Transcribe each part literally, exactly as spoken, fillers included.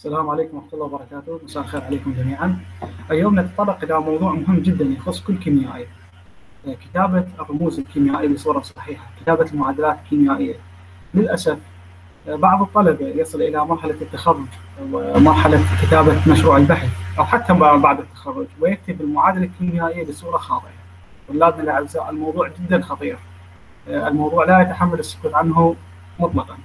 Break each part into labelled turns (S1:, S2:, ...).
S1: السلام عليكم ورحمة الله وبركاته، مساء الخير عليكم جميعا. اليوم نتطرق إلى موضوع مهم جدا يخص كل كيميائي، كتابة الرموز الكيميائية بصورة صحيحة، كتابة المعادلات الكيميائية. للأسف بعض الطلبة يصل إلى مرحلة التخرج ومرحلة كتابة مشروع البحث أو حتى بعد التخرج ويكتب المعادلة الكيميائية بصورة خاطئة. طلابنا الأعزاء، الموضوع جدا خطير، الموضوع لا يتحمل السكوت عنه مطلقا.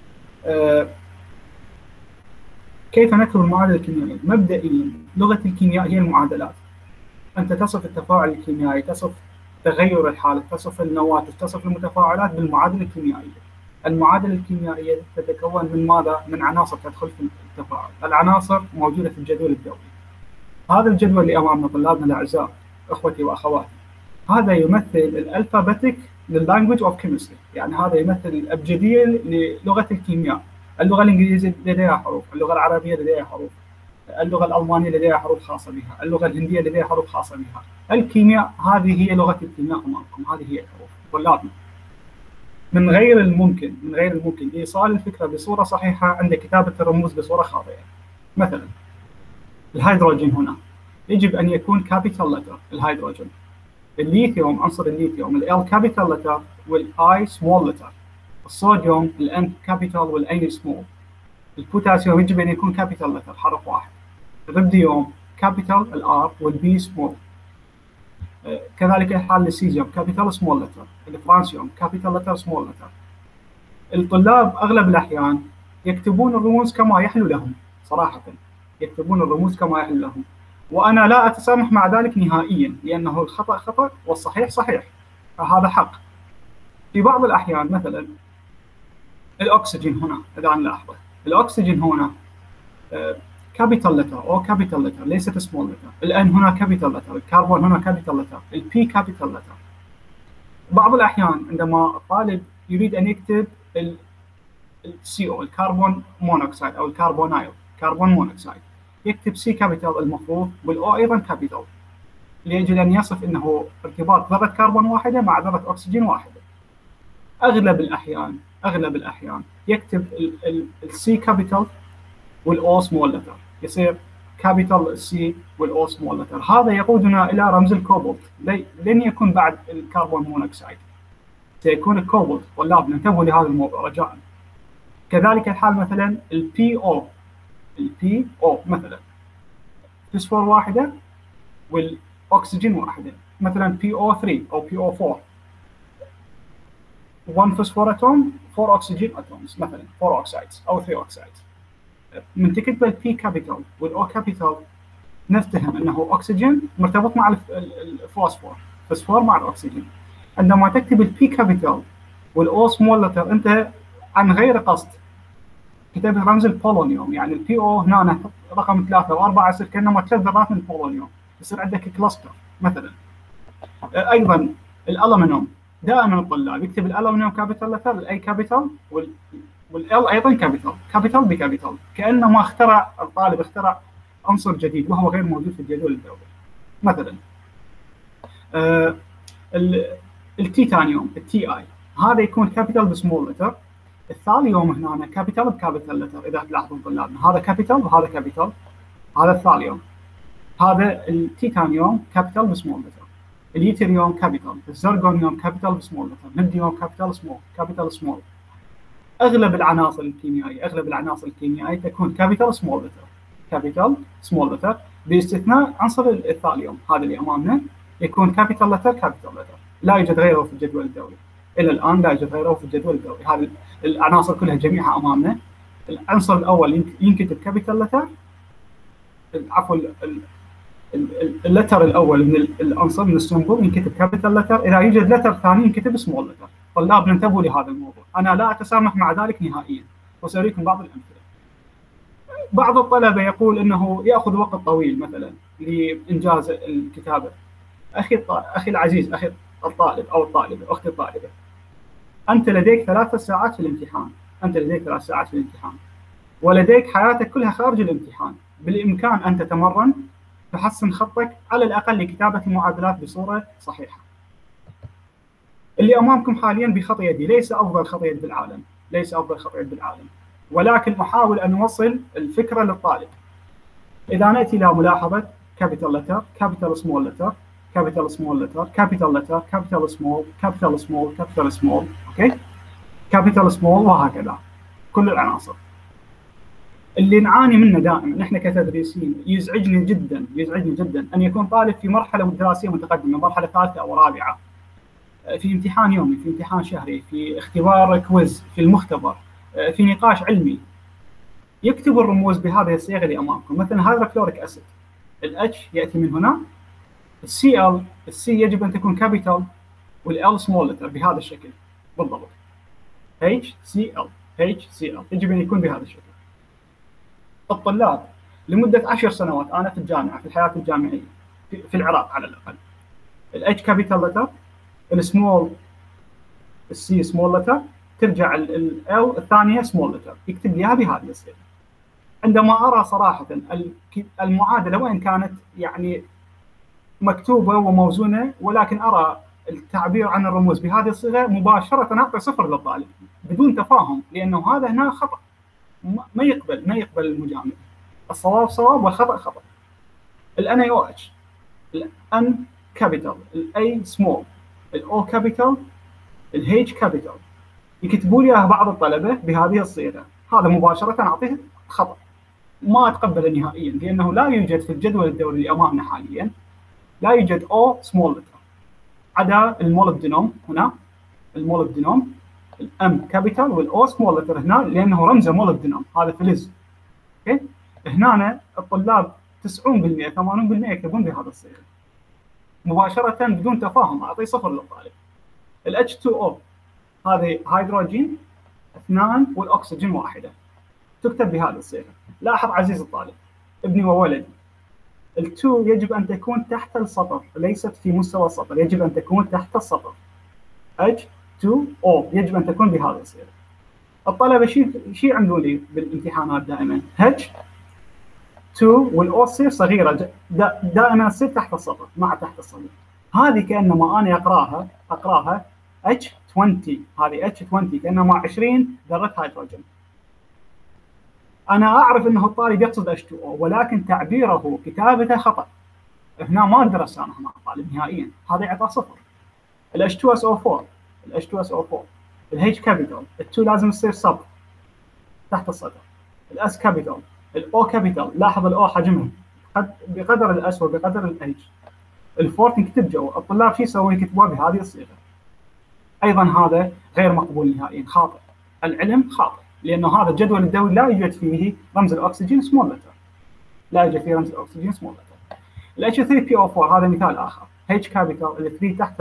S1: كيف نكتب المعادلة الكيميائية؟ مبدئيا لغة الكيمياء هي المعادلات. أنت تصف التفاعل الكيميائي، تصف تغير الحالة، تصف النواتج، تصف المتفاعلات بالمعادلة الكيميائية. المعادلة الكيميائية تتكون من ماذا؟ من عناصر تدخل في التفاعل. العناصر موجودة في الجدول الدوري. هذا الجدول اللي أمامنا طلابنا الأعزاء، إخوتي وأخواتي، هذا يمثل الألفابيتك لللانجويج أوف كيمستري، يعني هذا يمثل الأبجدية للغة الكيمياء. اللغة الإنجليزية لديها حروف، اللغة العربية لديها حروف، اللغة الألمانية لديها حروف خاصة بها، اللغة الهندية لديها حروف خاصة بها. الكيمياء هذه هي لغة الكيمياء أمامكم، هذه هي الحروف. طلابنا، من غير الممكن من غير الممكن إيصال الفكرة بصورة صحيحة عند كتابة الرموز بصورة خاطئة. مثلا الهيدروجين هنا يجب أن يكون كابيتال لتر، الهيدروجين. الليثيوم، عنصر الليثيوم، ال كابيتال لتر والاي سمول لتر. الصوديوم الان كابيتال والان سمول. البوتاسيوم يجب ان يكون كابيتال لتر، حرف واحد. الريديوم كابيتال الار والبي سمول. كذلك الحال للسيزيوم كابيتال سمول لتر. الفرانسيوم كابيتال لتر سمول لتر. الطلاب اغلب الاحيان يكتبون الرموز كما يحلو لهم، صراحه يكتبون الرموز كما يحلو لهم، وانا لا اتسامح مع ذلك نهائيا، لانه الخطا خطا والصحيح صحيح، فهذا حق. في بعض الاحيان مثلا الاكسجين هنا، اذا نلاحظه الاكسجين هنا كابيتال لتر او كابيتال لتر، ليست سمول لتر. الان هنا كابيتال لتر، الكربون هنا كابيتال لتر، البي كابيتال لتر. بعض الاحيان عندما الطالب يريد ان يكتب السي او، الكربون مونوكسيد او الكربونايل، كربون مونوكسيد، يكتب سي كابيتال المفروض، والاو ايضا كابيتال، لاجل ان يصف انه ارتباط ذره كربون واحده مع ذره اكسجين واحده. اغلب الاحيان اغلب الاحيان يكتب السي كابيتال والاو سمول لتر، يصير كابيتال السي والاو سمول لتر. هذا يقودنا الى رمز الكوبالت، لن يكون بعد الكربون مونوكسيد، سيكون الكوبالت. طلابنا انتبهوا لهذا الموضوع رجاء. كذلك الحال مثلا البي او، البي او مثلا فسفور واحده والاكسجين واحده، مثلا بي او ثلاثة او بي او أربعة، واحد فوسفور اتوم، أربعة اكسجين اتومز، مثلا أربعة اوكسايدز او ثلاثة اوكسايدز. من تكتب البي كابيتال والاو كابيتال نفتهم انه اكسجين مرتبط مع الفوسفور، فوسفور مع الاكسجين. عندما تكتب البي كابيتال والاو سمول لتر انت عن غير قصد كتبت رمز البولونيوم، يعني البي او هنا نحط رقم ثلاثة وأربعة يصير كأنما ثلاث ذرات من البولونيوم، يصير عندك كلاستر مثلا. ايضا الالومنيوم، دائما الطلاب يكتب الالومنيوم كابيتال لتر، الاي كابيتال والال ايضا كابيتال، كابيتال بكابيتال، كانما اخترع الطالب اخترع عنصر جديد وهو غير موجود في الجدول الدوري. مثلا آه التيتانيوم، التي اي، هذا يكون كابيتال بسمول لتر. الثاليوم هنا كابيتال بكابيتال لتر، اذا تلاحظون طلابنا هذا كابيتال وهذا كابيتال، هذا الثاليوم. هذا التيتانيوم كابيتال بسمول لتر. اليوتريوم كابيتال، الزرغونيوم كابيتال بسمول لتر، النديوم كابيتال سمول، كابيتال سمول. اغلب العناصر الكيميائيه اغلب العناصر الكيميائيه تكون كابيتال سمول لتر، كابيتال سمول لتر، باستثناء عنصر الثاليوم هذا اللي امامنا يكون كابيتال لتر، كابيتال لتر، لا يوجد غيره في الجدول الدوري. الى الان لا يوجد غيره في الجدول الدوري. هذه العناصر كلها جميعها امامنا. العنصر الاول ينكتب كابيتال لتر، عفوا اللتر الاول من العنصر من السمبل ينكتب كابيتال لتر، اذا يوجد لتر ثاني ينكتب سمول لتر. طلاب انتبهوا لهذا الموضوع، انا لا اتسامح مع ذلك نهائيا، وسأريكم بعض الامثله. بعض الطلبه يقول انه ياخذ وقت طويل مثلا لانجاز الكتابه. اخي اخي العزيز، اخي الطالب او الطالبه، اختي الطالبه، انت لديك ثلاث ساعات في الامتحان، انت لديك ثلاث ساعات في الامتحان، ولديك حياتك كلها خارج الامتحان. بالامكان ان تتمرن، تحسن خطك على الاقل لكتابه المعادلات بصوره صحيحه. اللي امامكم حاليا بخط يدي ليس افضل خط يد بالعالم، ليس افضل خط يد بالعالم، ولكن احاول ان اوصل الفكره للطالب. اذا ناتي الى ملاحظه كابيتال لتر، كابيتال سمول لتر، كابيتال سمول لتر، كابيتال لتر، كابيتال سمول، كابيتال سمول، كابيتال سمول، اوكي، كابيتال سمول، وهكذا كل العناصر. اللي نعاني منه دائما نحن كتدريسين، يزعجني جدا يزعجني جدا ان يكون طالب في مرحله دراسيه متقدمه، مرحله ثالثه او رابعه، في امتحان يومي، في امتحان شهري، في اختبار كويز، في المختبر، في نقاش علمي، يكتب الرموز بهذه الصيغه اللي امامكم. مثلا هيدروكلوريك اسيد، الاتش ياتي من هنا، السي ال، السي يجب ان تكون كابيتال والال سمول لتر بهذا الشكل بالضبط. اتش سي ال، اتش سي ال يجب ان يكون بهذا الشكل. الطلاب لمده عشر سنوات انا في الجامعه، في الحياه الجامعيه في العراق على الاقل، الاتش كابيتال لتر، السمول السي سمول لتر، ترجع ال الثانيه سمول لتر، يكتب لي اياها بهذه الصيغه. عندما ارى صراحه المعادله وان كانت يعني مكتوبه وموزونه، ولكن ارى التعبير عن الرموز بهذه الصيغه، مباشره اعطي صفر للطالب بدون تفاهم، لانه هذا هنا خطا، ما يقبل ما يقبل المجامله. الصواب صواب والخطا خطا. الان اي او اتش، الان كابيتال، الاي سمول، الاو كابيتال، الهيج كابيتال، يكتبوا لي بعض الطلبه بهذه الصيغه، هذا مباشره اعطيه خطا، ما اتقبله نهائيا، لانه لا يوجد في الجدول الدوري اللي امامنا حاليا لا يوجد او سمول لتر عدا المولبدينوم. هنا المولبدينوم الام كابيتال والاو سمول لتر هنا، لانه رمزه مولبدينوم، هذا فلز. اوكي، هنا الطلاب تسعين بالمئة ثمانين بالمئة يكتبون بهذا الصيغه مباشره بدون تفاهم، اعطي صفر للطالب. ال اتش تو او هذه هيدروجين اثنان والاكسجين واحده، تكتب بهذه الصيغه. لاحظ عزيز الطالب، ابني وولدي، التو يجب ان تكون تحت السطر، ليست في مستوى السطر، يجب ان تكون تحت السطر. اتش تو او يجب ان تكون بهذه الصيغه. الطلبه شيء شيء عملوا لي بالامتحانات دائما اتش تو والاو تصير صغيره، دائما تصير تحت السطر مع تحت السطر. هذه كانما انا اقراها اقراها اتش عشرين، هذه اتش عشرين كانما عشرين ذره هيدروجين. انا اعرف انه الطالب يقصد اتش تو او، ولكن تعبيره كتابته خطا. هنا ما درس انا مع الطالب نهائيا، هذا يعطى صفر. ال اتش تو اس او أربعة، ال اتش تو اس او أربعة، الهيج كابيتال، ال2 لازم تصير سب تحت السطر، الاس كابيتال، الاو كابيتال، لاحظ الاو حجمها بقدر الاس وبقدر الاتش. الفور تنكتب جوا، الطلاب شو يسوون؟ يكتبوها بهذه الصيغه. ايضا هذا غير مقبول نهائيا، خاطئ. العلم خاطئ، لانه هذا الجدول الدوري لا يوجد فيه رمز الاكسجين سمول لتر، لا يوجد فيه رمز الاكسجين سمول لتر. ال اتش ثري بي او أربعة هذا مثال اخر، H كابيتال، ال ثري تحت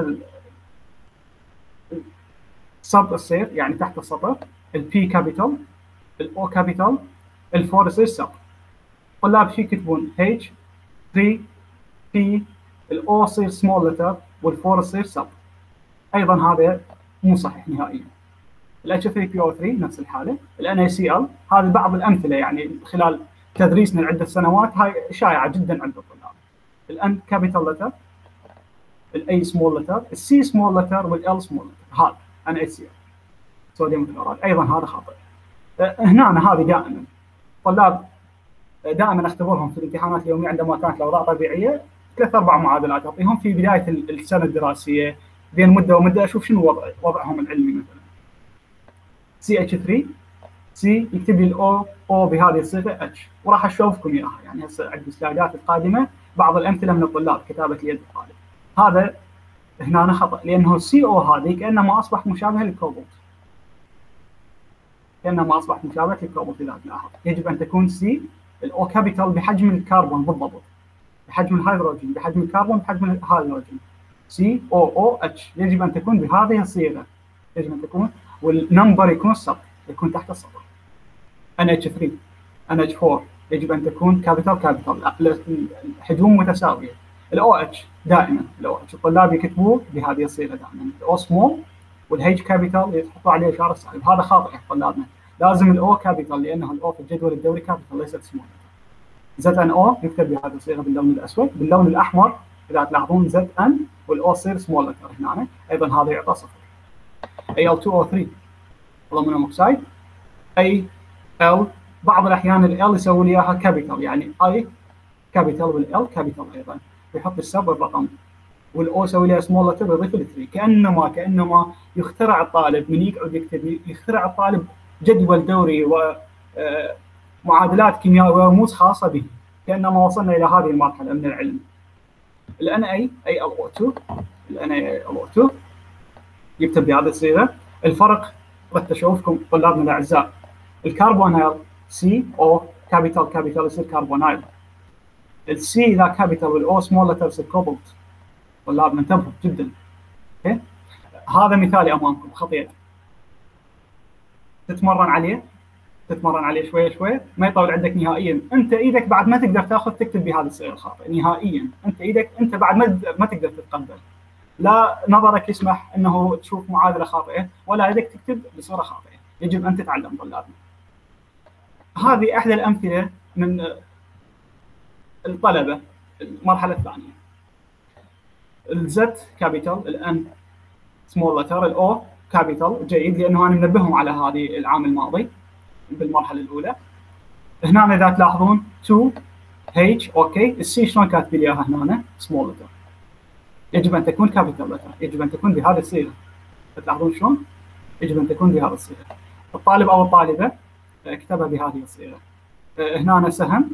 S1: السب الصير يعني تحت السطر، ال P كابيتال، ال O كابيتال، ال فور يصير سب. طلاب شو يكتبون؟ H ثري P، ال O يصير سمول لتر وال فور يصير سب. ايضا هذا مو صحيح نهائيا. ال اتش ثري بي او ثري نفس الحاله، ال ان اي سي ال، هذه بعض الامثله يعني خلال تدريسنا لعده سنوات، هاي شائعه جدا عند الطلاب. الان كابيتال لتر، الاي سمول لتر، السي سمول لتر والال سمول لتر، هذا ان اي سي ال صوديوم كلورات، ايضا هذا خاطئ. هنا أنا هذه دائما طلاب دائما اختبرهم في الامتحانات اليوميه عندما كانت الاوضاع طبيعيه، ثلاث اربع معادلات اعطيهم في بدايه السنه الدراسيه، بين مده ومده اشوف شنو وضع وضعهم العلمي. مثلا سي اتش ثري، سي يكتب لي الاو او بهذه الصيغه اتش، وراح اشوفكم اياها يعني هسه عند السلايدات القادمه بعض الامثله من الطلاب كتابه اليد الطالب. هذا هنا أنا خطا، لانه السي او هذه كانما اصبح مشابه للكوبالت، كانما اصبح مشابه للكوبالت. اذا تلاحظ يجب ان تكون سي الاو كابيتال بحجم الكربون بالضبط، بحجم الهيدروجين، بحجم الكربون، بحجم الهيدروجين. سي او او اتش يجب ان تكون بهذه الصيغه، يجب ان تكون، والنمبر يكون سب، يكون تحت السطر. ان اتش ثري، ان اتش فور يجب ان تكون كابيتال كابيتال، الحجوم متساويه. الاو اتش دائما الاو اتش الطلاب يكتبوه بهذه الصيغه دائما، الاو سمول والهيج كابيتال يحطوا عليه اشاره سالب، هذا خاطئ طلابنا. لازم الاو كابيتال، لانه الاو في الجدول الدوري كابيتال ليست سمول. زد ان او يكتب بهذه الصيغه باللون الاسود، باللون الاحمر اذا تلاحظون زد ان والاو صير سمول لتر هنا، ايضا هذا يعطى صفر. اي ال تو او ثري الومنيوم اوكسايد، اي ال بعض الاحيان ال يسوي لي اياها كابيتال، يعني اي كابيتال والال كابيتال ايضا، ويحط السب والرقم، والاو يسوي لها سمول لتر ويضيف الثري. كانما كانما يخترع الطالب من يقعد يكتب، يخترع الطالب جدول دوري ومعادلات كيميائيه ورموز خاصه به، كانما وصلنا الى هذه المرحله من العلم. الان اي اي ال او اثنين، الان اي ال او اثنين يكتب بهذه الصيغه. الفرق بدي اشوفكم طلابنا الاعزاء، الكربونيل سي او كابيتال كابيتال يصير كربونيل، السي اذا كابيتال والاو سمول لتر يصير كوبلت. طلابنا انتبهوا جدا. اوكي، هذا مثالي امامكم خطير، تتمرن عليه تتمرن عليه شويه شويه، ما يطول عندك نهائيا. انت ايدك بعد ما تقدر تاخذ تكتب بهذه الصيغه الخاطئه نهائيا، انت ايدك انت بعد ما ما تقدر تتقبل، لا نظرك يسمح انه تشوف معادله خاطئه ولا يدك تكتب بصوره خاطئه. يجب ان تتعلم طلابنا. هذه احدى الامثله من الطلبه المرحله الثانيه. الزت كابيتال، الان سمول لتر، الاو كابيتال جيد لانه انا منبههم على هذه العام الماضي بالمرحله الاولى. هنا اذا تلاحظون تو اتش اوكي، السي شلون كاتب لي اياها هنا سمول لتر، يجب ان تكون كابيتال لتر، يجب ان تكون بهذه الصيغه. تلاحظون شلون؟ يجب ان تكون بهذه الصيغه. الطالب او الطالبه كتبها بهذه الصيغه. هنا سهم،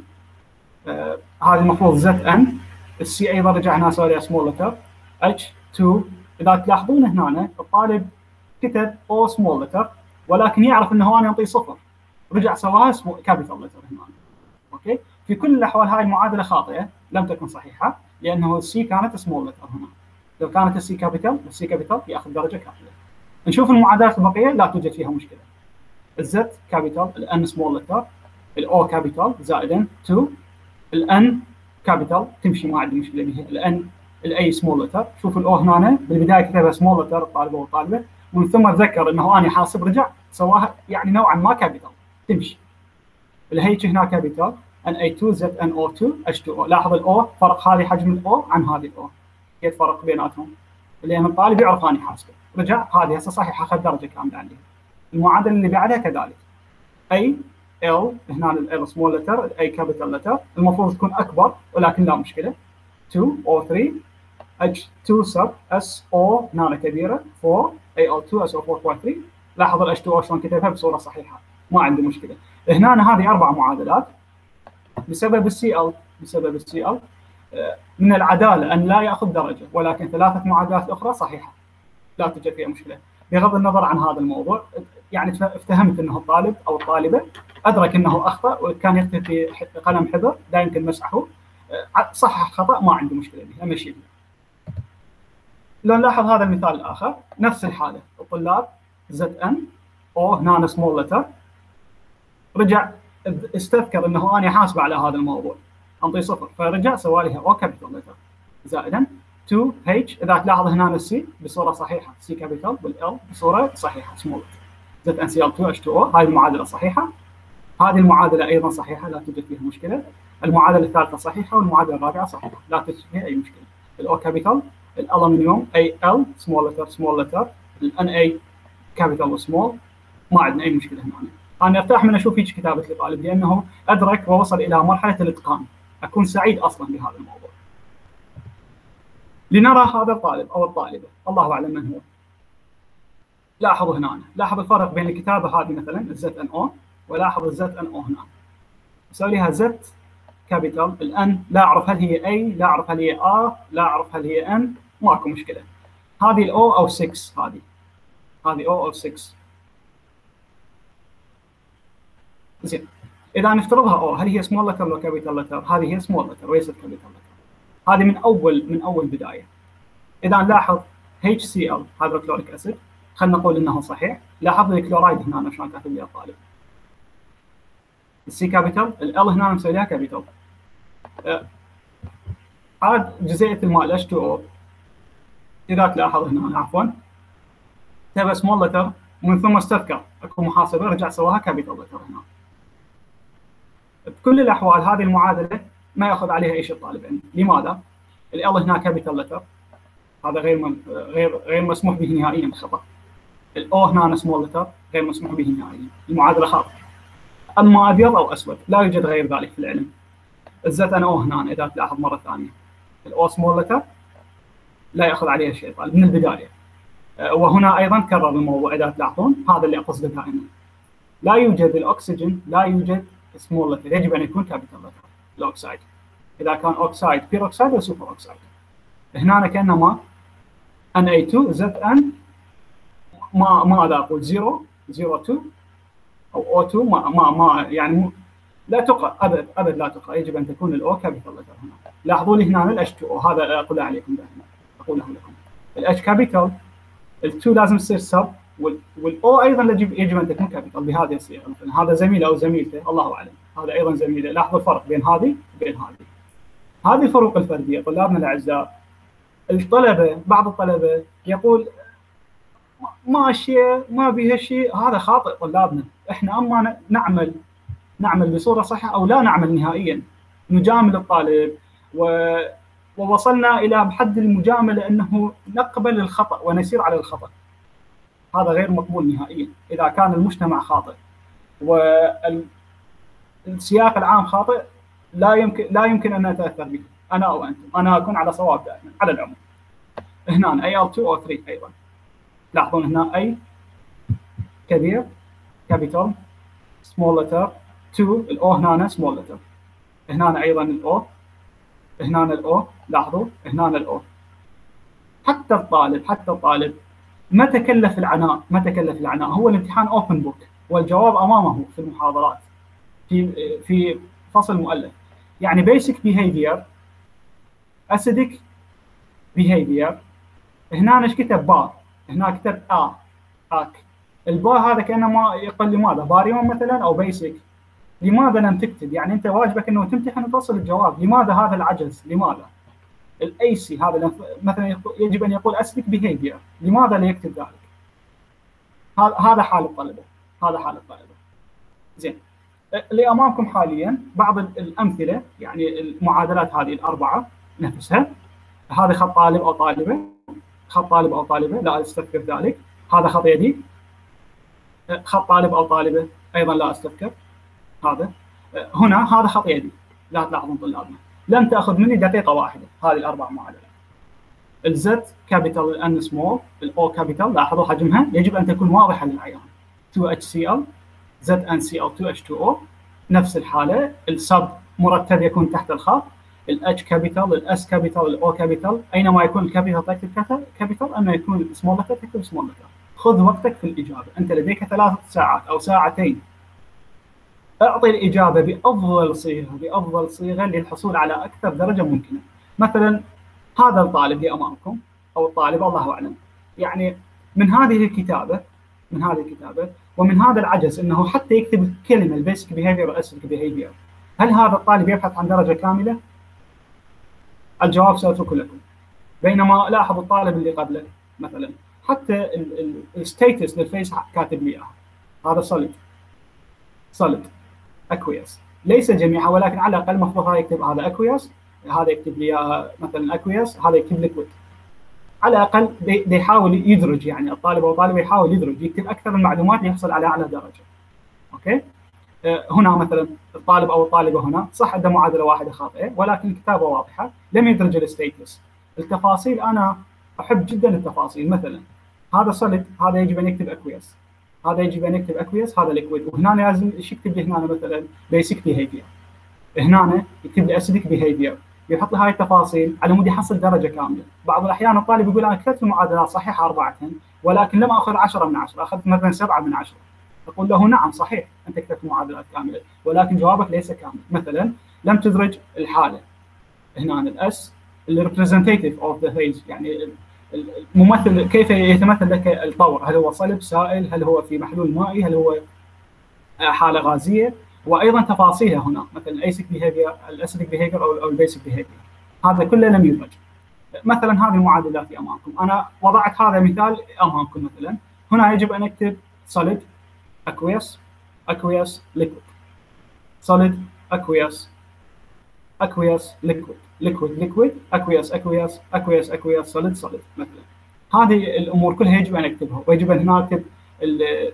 S1: هذه المفروض زد ان، السي ايضا رجع هنا سوى لي سمول لتر، اتش اثنين. اذا تلاحظون هنا الطالب كتب او سمول لتر ولكن يعرف انه انا ينطي صفر، رجع سواها كابيتال لتر هنا. اوكي، في كل الاحوال هاي المعادله خاطئه، لم تكن صحيحه لانه السي كانت سمول لتر هنا. لو كانت السي كابيتال، السي كابيتال ياخذ درجه كامله. نشوف المعادلات البقيه لا توجد فيها مشكله. الزد كابيتال، الان سمول لتر، الاو كابيتال زائدا اثنين، الان كابيتال تمشي ما عندي مشكله بها، الان الاي سمول لتر. شوف الاو هنا بالبدايه كتبها سمول لتر الطالب والطالبه، ومن ثم تذكر انه انا حاسب رجع سواها يعني نوعا ما كابيتال تمشي. الهيتش هنا كابيتال، ان اي اثنين زد ان او اثنين اتش اثنين او. لاحظ الاو فرق هذه حجم الاو عن هذه الاو، كيف فرق بيناتهم؟ لان الطالب يعرف اني حاسبه، رجع هذه هسه صحيح اخذ درجه كامله عندي. المعادله اللي بعدها كذلك، اي ال هنا ال سمول لتر، الاي كابيتال لتر المفروض تكون اكبر ولكن لا مشكله، اثنين او ثلاثة، اتش اثنين سب اس او هنا كبيره، أربعة اي ال اثنين اس او أربعة باي ثلاثة. لاحظ ال اتش اثنين او شلون كتبها بصوره صحيحه، ما عندي مشكله. هنا هذه اربع معادلات بسبب السي ال، بسبب السي ال من العداله ان لا ياخذ درجه، ولكن ثلاثه معادلات اخرى صحيحه لا توجد فيها مشكله. بغض النظر عن هذا الموضوع، يعني افتهمت انه الطالب او الطالبه ادرك انه اخطا وكان يكتب في قلم حبر لا يمكن مسحه، صحح خطا ما عنده مشكله به، امشي به. لو نلاحظ هذا المثال الاخر نفس الحاله، الطلاب زد ان او هنا سمول لتر، رجع استذكر انه انا حاسبه على هذا الموضوع انطي صفر، فرجع سوى لها او كابيتال لتر زائدا اثنين اتش. اذا تلاحظ هنا السي بصوره صحيحه، سي كابيتال والال بصوره صحيحه سمول، زد ان سي ال اثنين اتش اثنين او. هاي المعادله صحيحه، هذه المعادله ايضا صحيحه لا توجد فيها مشكله، المعادله الثالثه صحيحه والمعادله الرابعه صحيحه لا توجد فيها اي مشكله. الاو كابيتال، الالومنيوم اي ال سمول لتر سمول لتر، الان اي كابيتال وسمول، ما عندنا اي مشكله هنا. انا ارتاح من اشوف هيك كتابه لطالب لانه ادرك ووصل الى مرحله الاتقان، اكون سعيد اصلا بهذا الموضوع. لنرى هذا الطالب او الطالبه، الله اعلم من هو. لاحظوا هنا، لاحظ الفرق بين الكتابه هذه مثلا الزد ان او، ولاحظ الزد ان او هنا. اسوي لها زد كابيتال، الان لا اعرف هل هي اي، لا اعرف هل هي ار، لا اعرف هل هي ان، ماكو مشكله. هذه الاو او ستة، هذه هذه او او ستة. زين، اذا نفترضها او، هل هي سمول لتر ولا كابيتال لتر؟ هذه هي سمول لتر وليست كابيتال لتر. هذه من اول من اول بدايه. اذا نلاحظ اتش سي ال هيدروكلوريك اسيد، خلينا نقول انه صحيح. لاحظ الكلورايد هنا شلون كاتب لي الطالب، السي كابيتال، ال هنا مسوي لها كابيتال. عاد جزيئه الماء ال اتش اثنين او، اذا تلاحظ هنا عفوا كتبها سمول لتر ومن ثم استذكر اكو محاسبه رجع سواها كابيتال لتر هنا. بكل الاحوال هذه المعادله ما ياخذ عليها اي شيء الطالب عندي. لماذا؟ ال هنا كابيتال لتر، هذا غير مم... غير غير مسموح به نهائيا، خطا. الاو هنا سمول لتر غير مسموح به نهائيا، المعادله خاطئه. الماء ابيض او اسود، لا يوجد غير ذلك في العلم. الزت ان او هنا اذا تلاحظ مره ثانيه الاو سمول لتر لا ياخذ عليها شيء طالب من البدايه. وهنا ايضا كرر الموضوع اذا تلاحظون، هذا اللي اقصده دائما. لا يوجد الاكسجين، لا يوجد سمول لتر، يجب ان يكون كابيتال لتر الاوكسايد. اذا كان اوكسايد بيروكسايد او سوبر اوكسايد. هنا كانما ان اي اثنين زد ان ما ماذا اقول صفر صفر اثنين او او اثنين ما ما, ما يعني لا تقرا ابد ابد لا تقرا، يجب ان تكون الاو كابيتال لتر هنا. لاحظوا لي هنا الاتش اثنين او، هذا اقول عليكم دائما اقوله لكم. الاتش كابيتال، ال2 لازم تصير سب، والاو ايضا يجب يجب ان تكون كابيتال بهذه الصيغه. مثلا هذا زميله او زميلته الله اعلم، هذا ايضا زميله. لاحظوا الفرق بين هذه وبين هذه. هذه الفروق الفرديه طلابنا الاعزاء. الطلبه بعض الطلبه يقول ماشيه ما بها شيء، هذا خاطئ طلابنا. احنا اما نعمل نعمل بصوره صحيحه او لا نعمل نهائيا، نجامل الطالب و... ووصلنا الى حد المجامله انه نقبل الخطا ونسير على الخطا. هذا غير مقبول نهائيا اذا كان المجتمع خاطئ والسياق العام خاطئ. لا يمكن لا يمكن ان نتاثر به انا او انتم، انا اكون على صواب دائما على العموم. هنا اي ال اثنين او ثلاثة ايضا، لاحظون هنا اي كبير كابيتال سمول لتر، اثنين الاو هنا سمول لتر، هنا ايضا الاو، هنا الاو، لاحظوا هنا الاو. حتى الطالب حتى الطالب ما تكلف العناء ما تكلف العناء هو الامتحان اوبن بوك والجواب امامه في المحاضرات في في فصل مؤلف. يعني بيسك بيهيفير، اسيدك بيهيفير، هنا ايش كتب؟ با، هنا كتب ا اك. البا هذا كانما يقول لماذا باريوم مثلا او بيسك. لماذا لم تكتب؟ يعني انت واجبك انه تمتحن وتصل الجواب. لماذا هذا العجز؟ لماذا؟ الاي سي هذا مثلا يجب ان يقول اسيدك بيهيفير، لماذا لا يكتب ذلك؟ هذا هذا حال الطلبه، هذا حال الطلبه. زين، اللي امامكم حاليا بعض الامثله، يعني المعادلات هذه الاربعه نفسها. هذا خط طالب او طالبه، خط طالب او طالبه لا استذكر ذلك. هذا خط يدي، خط طالب او طالبه ايضا لا استذكر. هذا هنا هذا خط يدي. لا تلاحظون طلابنا لم تاخذ مني دقيقه واحده هذه الاربع معادلات. الزد كابيتال، الان سمول، الاو كابيتال، لاحظوا حجمها يجب ان تكون واضحه للعيان. اثنين اتش سي ال زد ان سي ال اثنين اتش اثنين او نفس الحاله. السب مرتب يكون تحت الخط. الاتش كابيتال، الاس كابيتال، الاو كابيتال. اينما يكون الكابيتال تكتب كابيتال، اما يكون سمول لتر تكتب سمول لتر. خذ وقتك في الاجابه، انت لديك ثلاث ساعات او ساعتين. اعطي الاجابه بافضل صيغه بافضل صيغه للحصول على اكثر درجه ممكنه. مثلا هذا الطالب اللي امامكم او الطالب الله اعلم، يعني من هذه الكتابه من هذه الكتابه ومن هذا العجز انه حتى يكتب الكلمه البيسك بيهيفير والاسيدك بيهيفير، هل هذا الطالب يبحث عن درجه كامله؟ الجواب سأتركه لكم. بينما لاحظوا الطالب اللي قبله مثلا حتى الستيتس للفيس كاتب لي هذا صلد صلد اكويس، ليس جميعها ولكن على الاقل مفروض هذا يكتب هذا اكويس، هذا يكتب لي مثلا اكويس، هذا يكتب ليكويد. على الاقل بيحاول يدرج، يعني الطالب او الطالبه يحاول يدرج يكتب اكثر المعلومات ليحصل على اعلى درجه. اوكي، هنا مثلا الطالب او الطالبه هنا صح عنده معادله واحده خاطئه ولكن الكتابه واضحه، لم يدرج الستيتس. التفاصيل انا احب جدا التفاصيل. مثلا هذا صلد، هذا يجب ان يكتب اكويس، هذا يجب ان يكتب اكويس، هذا ليكويد. وهنا لازم ايش يكتب لي هنا مثلا بيسك بيهيفير، هنا يكتب لي اسيدك بيهيفير، يحط لي هاي التفاصيل على مود يحصل درجه كامله. بعض الاحيان الطالب يقول انا كتبت المعادلات صحيحه اربعه ولكن لم اخذ عشرة من عشرة، اخذت مثلا سبعة من عشرة. اقول له نعم صحيح انت كتبت معادلات كامله ولكن جوابك ليس كامل. مثلا لم تدرج الحاله هنا الاس الريبريزنتيتيف اوف ذا فيز، يعني الممثل كيف يتمثل لك الطور، هل هو صلب سائل، هل هو في محلول مائي، هل هو حاله غازيه، وايضا تفاصيلها هنا مثلا الايسك بيهيفير، الاسيدك بيهيفير او البيسك بيهيفير، هذا كله لم يدرج. مثلا هذه المعادلات امامكم، انا وضعت هذا مثال امامكم. مثلا هنا يجب ان اكتب solid aqueous aqueous liquid solid aqueous aqueous liquid liquid liquid aqueous aqueous aqueous aqueous solid solid. مثلا هذه الامور كلها يجب ان اكتبها، ويجب ان هنا اكتب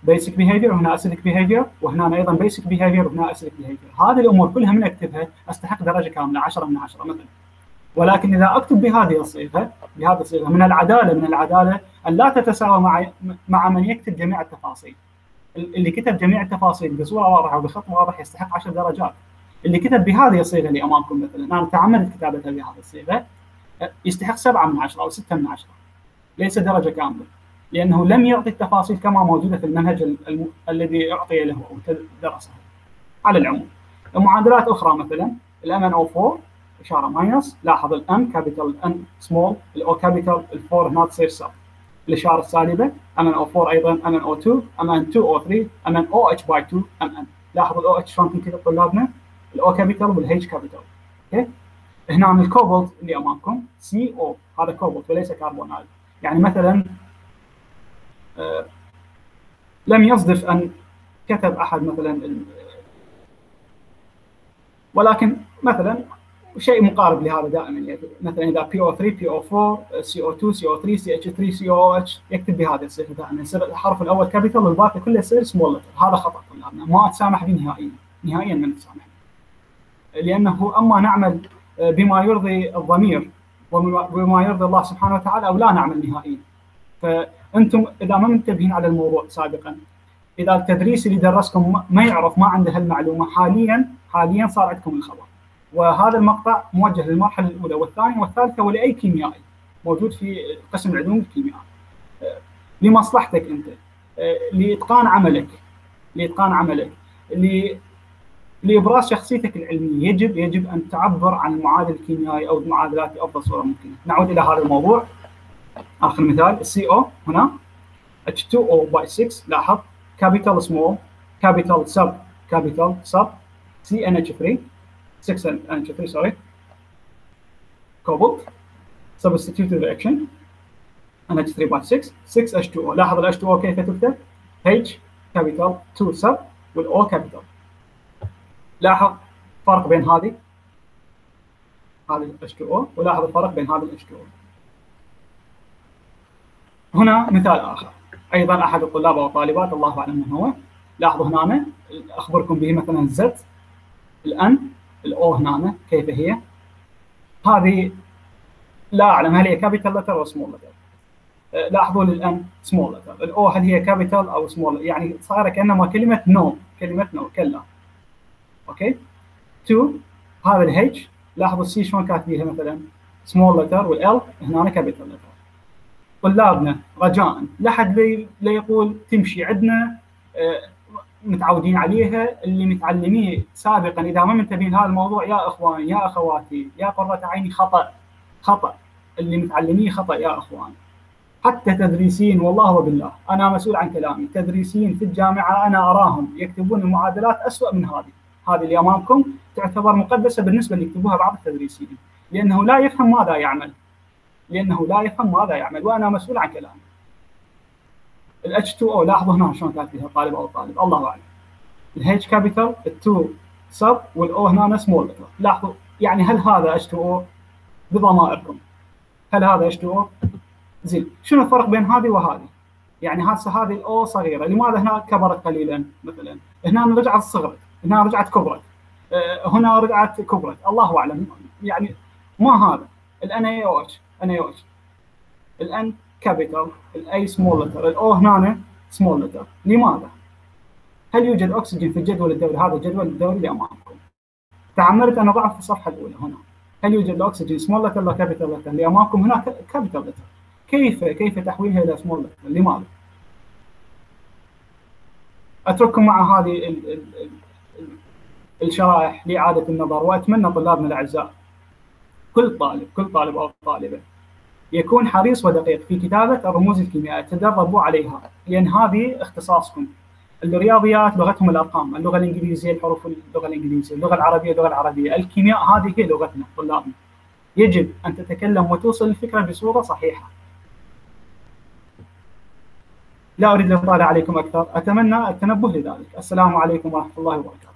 S1: بيسك بيهيفير وهنا اسيدك بيهيفير، وهنا ايضا بيسك بيهيفير وهنا اسيدك بيهيفير. هذه الامور كلها من اكتبها استحق درجه كامله عشرة من عشرة مثلا. ولكن اذا اكتب بهذه الصيغه بهذه الصيغه من العداله من العداله ان لا تتساوى مع مع من يكتب جميع التفاصيل. اللي كتب جميع التفاصيل بصوره واضحه وبخط واضح يستحق عشر درجات. اللي كتب بهذه الصيغه اللي امامكم مثلا، انا تعمدت كتابتها بهذه الصيغه، يستحق سبعة من عشرة او ستة من عشرة، ليس درجه كامله، لانه لم يعطي التفاصيل كما موجوده في المنهج الم... الذي اعطي له او درسه. على العموم، معادلات اخرى مثلا الام ان او أربعة اشاره ماينس، لاحظ الام كابيتال الان سمول، الاو كابيتال الفور هنا تصير سب. الاشاره السالبه ام ان او أربعة ايضا ام ان او اثنين، ام ان اثنين او ثلاثة، ام ان او اتش باي اثنين ام ان. لاحظوا الاو اتش شلون تنكتب طلابنا، الاو كابيتال والهيتش كابيتال. اوكي، هنا من الكوبالت اللي امامكم سي او، هذا كوبالت وليس كربونات. يعني مثلا آه لم يصدف ان كتب احد مثلا، ولكن مثلا شيء مقارب لهذا دائما، يعني مثلا اذا بي او ثلاثة بي او أربعة سي او اثنين سي او ثلاثة سي اتش ثلاثة سي او اتش يكتب بهذه الصيغه دائما، يصير الحرف الاول كابيتال والباقي كله يصير سمول لتر. هذا خطا طلابنا، ما اتسامح به نهائيا، نهائيا ما نتسامح، لانه اما نعمل بما يرضي الضمير وبما يرضي الله سبحانه وتعالى او لا نعمل نهائيا. فانتم اذا ما منتبهين على الموضوع سابقا، اذا التدريس اللي درسكم ما يعرف ما عنده هالمعلومه، حاليا حاليا صار عندكم الخبر. وهذا المقطع موجه للمرحله الاولى والثانيه والثالثه ولاي كيميائي موجود في قسم العلوم الكيمياء، لمصلحتك انت، لاتقان عملك لاتقان عملك لابراز شخصيتك العلميه. يجب يجب ان تعبر عن المعادل الكيميائي او المعادلات بافضل صوره ممكنه. نعود الى هذا الموضوع. اخر مثال السي او هنا اتش اثنين او باي ستة، لاحظ كابيتال سمول كابيتال سب كابيتال سب سي ان اتش ثلاثة ستة ان اتش ثلاثة سوري كوبالت سبستيتيوت رياكشن ان اتش ثلاثة باي ستة ستة اتش اثنين او. لاحظ ال اتش اثنين او كيف تكتب، H كابيتال اثنين سب والاو كابيتال. لاحظ فرق بين هذه هذه اتش اثنين او، ولاحظ الفرق بين هذه اتش اثنين او. هنا مثال اخر ايضا احد الطلاب او الطالبات الله اعلم من هو، لاحظوا هنا اخبركم به مثلا الزد الان الاو هنا كيف هي. هذه لا اعلم هل هي كابيتال لتر او سمول لتر. لاحظوا للان سمول لتر، الاو هل هي كابيتال او سمول، يعني صار كانما كلمه نو كلمه نو كلا. اوكي اثنين هذا الهيتش، لاحظوا السي شلون كاتبيها مثلا سمول لتر، والال هنا كابيتال لتر. طلابنا رجاء لا حد لا يقول تمشي عندنا متعودين عليها، اللي متعلميه سابقا اذا ما منتبهين هذا الموضوع يا اخواني يا اخواتي يا قرة عيني خطا خطا، اللي متعلميه خطا يا اخوان. حتى تدريسيين والله وبالله انا مسؤول عن كلامي، تدريسيين في الجامعه انا اراهم يكتبون المعادلات اسوء من هذه. هذه اللي امامكم تعتبر مقدسه بالنسبه اللي يكتبوها بعض التدريسيين، لانه لا يفهم ماذا يعمل لانه لا يفهم ماذا يعمل وانا مسؤول عن كلامي. ال اتش اثنين او لاحظوا هنا شلون كاتبها الطالب او الطالب الله اعلم. الهيتش كابيتال اثنين سب والاو هنا سمول لتر. لاحظوا يعني هل هذا اتش اثنين او بضمائركم؟ هل هذا اتش اثنين او؟ زين، شنو الفرق بين هذه وهذه؟ يعني هسه هذه الاو صغيره، لماذا هنا كبرت قليلا مثلا؟ هنا رجعت صغرت، هنا رجعت كبرت، هنا رجعت كبرت، الله اعلم. يعني ما هذا الان اي او اتش ان اي او اتش الان كابيتال، الاي سمول لتر، الاو هنا سمول لتر. لماذا؟ هل يوجد اكسجين في الجدول الدوري؟ هذا الجدول الدوري اللي امامكم. تعمدت ان اضعه في الصفحه الاولى هنا. هل يوجد الاكسجين سمول لتر ولا كابيتال لتر؟ اللي امامكم هنا كابيتال لتر. كيف كيف تحويلها الى سمول لتر؟ لماذا؟ اترككم مع هذه ال ال ال الشرائح لاعاده النظر، واتمنى طلابنا الاعزاء كل طالب كل طالب او طالبه يكون حريص ودقيق في كتابه الرموز الكيميائيه، تدربوا عليها لان هذه اختصاصكم. الرياضيات لغتهم الارقام، اللغه الانجليزيه الحروف اللغه الانجليزيه، اللغه العربيه اللغه العربيه، الكيمياء هذه هي لغتنا طلابنا. يجب ان تتكلم وتوصل الفكره بصوره صحيحه. لا اريد الاطاله عليكم اكثر، اتمنى التنبه لذلك. السلام عليكم ورحمه الله وبركاته.